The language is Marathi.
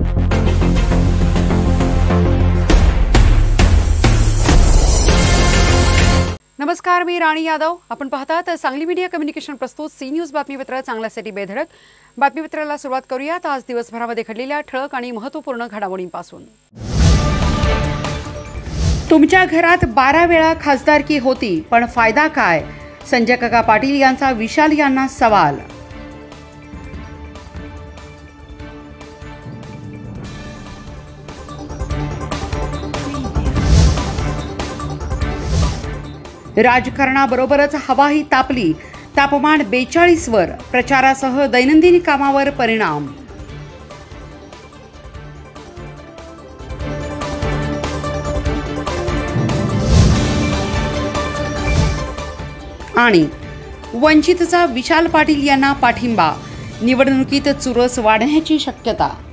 नमस्कार, मी राणी यादव. आपण पाहतात सांगली मीडिया कम्युनिकेशन प्रस्तुत सी न्यूज बातमीपत्र चांगल्यासाठी बेधडक. बातमीपत्राला सुरुवात करूयात आज दिवसभरामध्ये घडलेल्या ठळक आणि महत्त्वपूर्ण घडामोडींपासून. तुमच्या घरात 12 वेळा खासदारकी होती, पण फायदा काय? संजय काका पाटील यांचा विशाल यांना सवाल. राजकारणाबरोबरच हवाही तापली. तापमान 42 वर. प्रचारासह दैनंदिन कामावर परिणाम. आणि वंचितचा विशाल पाटील यांना पाठिंबा. निवडणुकीत चुरस वाढण्याची शक्यता.